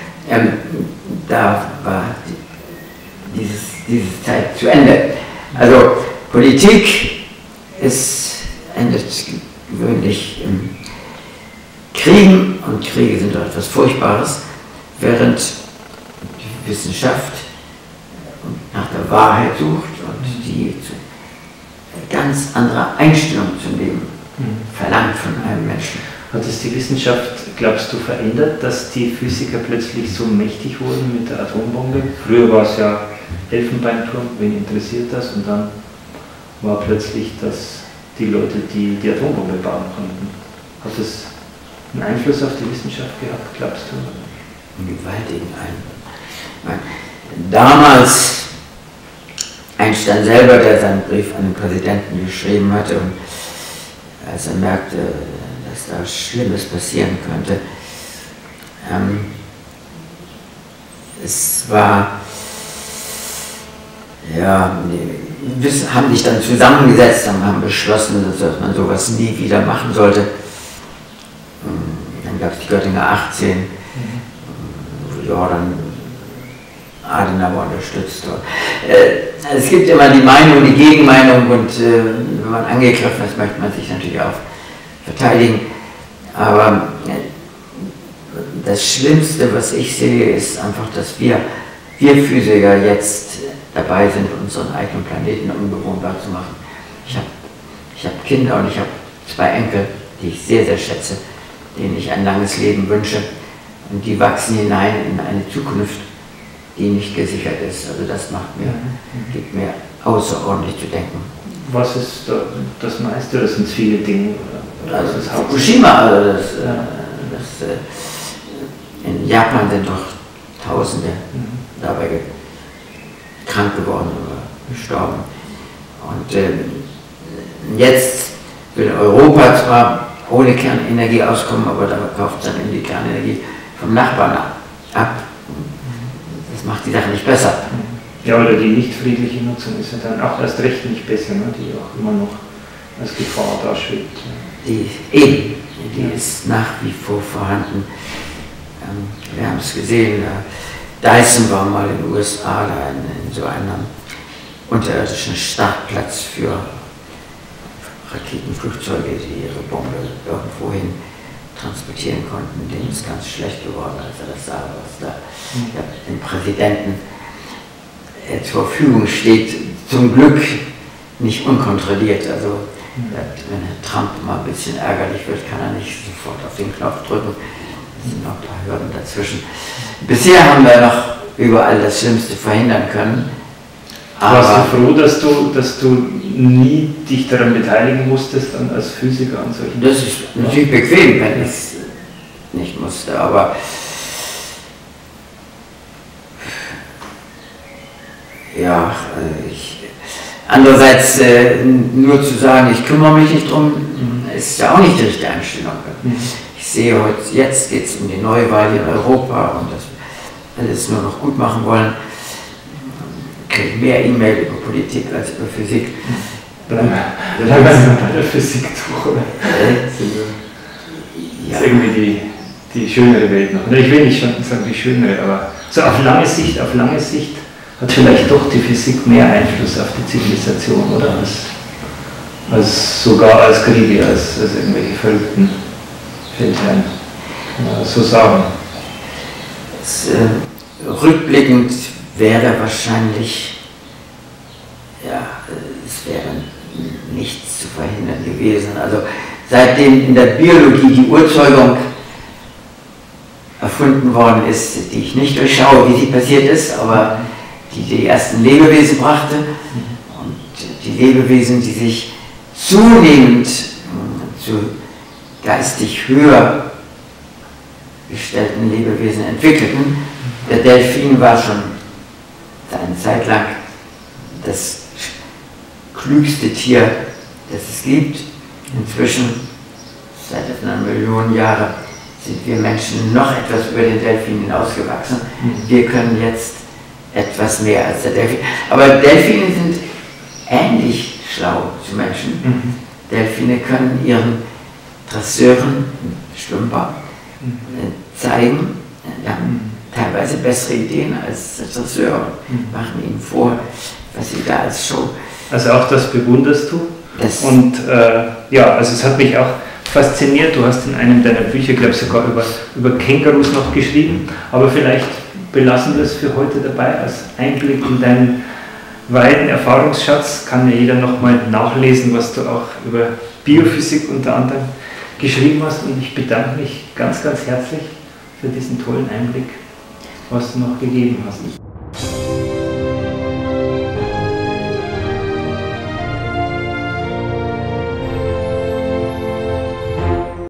Da war diese Zeit zu Ende. Also Politik endet gewöhnlich im Kriegen und Kriege sind doch etwas Furchtbares, während die Wissenschaft nach der Wahrheit sucht und die zu ganz anderer Einstellung zum Leben verlangt von einem Menschen. Hat es die Wissenschaft, glaubst du, verändert, dass die Physiker plötzlich so mächtig wurden mit der Atombombe? Früher war es ja Elfenbeinturm, wen interessiert das? Und dann war plötzlich, dass die Leute die Atombombe bauen konnten. Hat es einen Einfluss auf die Wissenschaft gehabt, glaubst du? Einen gewaltigen Einfluss. Damals Einstein selber, der seinen Brief an den Präsidenten geschrieben hatte, und als er merkte, dass da Schlimmes passieren könnte, es war, ja, wir haben sich dann zusammengesetzt und haben beschlossen, dass man sowas nie wieder machen sollte. Dann gab es die Göttinger 18, wo Jordan Adenauer unterstützt. Es gibt immer die Meinung, die Gegenmeinung und wenn man angegriffen ist, möchte man sich natürlich auch verteidigen. Aber das Schlimmste, was ich sehe, ist einfach, dass wir Physiker jetzt dabei sind, unseren eigenen Planeten unbewohnbar zu machen. Ich hab Kinder und ich habe 2 Enkel, die ich sehr, sehr schätze, denen ich ein langes Leben wünsche. Und die wachsen hinein in eine Zukunft, die nicht gesichert ist. Also das gibt mir außerordentlich zu denken. Was ist das meiste? Das sind viele Dinge. Also das Fukushima, also in Japan sind doch Tausende dabei krank geworden oder gestorben. Und jetzt will Europa zwar ohne Kernenergie auskommen, aber da kauft es dann eben die Kernenergie vom Nachbarn ab. Das macht die Sache nicht besser. Ja, oder die nicht friedliche Nutzung ist ja dann auch erst recht nicht besser, ne? Die auch immer noch als Gefahr da schwebt. Die ist nach wie vor vorhanden. Wir haben es gesehen, Dyson war mal in den USA da in so einem unterirdischen Startplatz für Raketenflugzeuge, die ihre Bombe irgendwo hin transportieren konnten. Dem ist ganz schlecht geworden, als er das sah, was da dem Präsidenten zur Verfügung steht. Zum Glück nicht unkontrolliert. Also wenn Herr Trump mal ein bisschen ärgerlich wird, kann er nicht sofort auf den Knopf drücken. Es sind noch ein paar Hürden dazwischen. Bisher haben wir noch überall das Schlimmste verhindern können. Warst du froh, dass du nie dich daran beteiligen musstest als Physiker an solchen? Das ist natürlich bequem, wenn ich es nicht musste, aber ja, andererseits nur zu sagen, ich kümmere mich nicht drum, ist ja auch nicht die richtige Einstellung. Ich sehe jetzt geht es um die Neuwahl in Europa und das alles nur noch gut machen wollen. Ich kriege mehr E-Mail über Politik als über Physik. Bleiben wir bei der Physik durch, oder? Das ist irgendwie die schönere Welt noch. Ich will nicht schon sagen die schönere, aber so auf lange Sicht hat vielleicht doch die Physik mehr Einfluss auf die Zivilisation, oder? Als sogar als Kriege, als irgendwelche verrückten Feldherren. So sagen. Rückblickend wäre wahrscheinlich, es wäre nichts zu verhindern gewesen. Also seitdem in der Biologie die Urzeugung erfunden worden ist, die ich nicht durchschaue, wie sie passiert ist, aber die ersten Lebewesen brachte und die Lebewesen, die sich zunehmend zu geistig höher gestellten Lebewesen entwickelten. Der Delfin war schon eine Zeit lang das klügste Tier, das es gibt. Inzwischen, seit einer Million Jahren, sind wir Menschen noch etwas über den Delfin hinausgewachsen. Wir können jetzt etwas mehr als der Delfin. Aber Delfine sind ähnlich schlau zu Menschen. Delfine können ihren Dresseuren, Schwimmbad, zeigen, haben teilweise bessere Ideen als der Dresseur, machen ihnen vor, was sie da als Show. Also auch das bewunderst du? Und ja, also es hat mich auch fasziniert, du hast in einem deiner Bücher, glaube ich, sogar über Kängurus noch geschrieben, aber vielleicht belassen wir es für heute dabei, als Einblick in deinen weiten Erfahrungsschatz kann ja jeder nochmal nachlesen, was du auch über Biophysik unter anderem geschrieben hast, und ich bedanke mich ganz, ganz herzlich für diesen tollen Einblick, was du noch gegeben hast.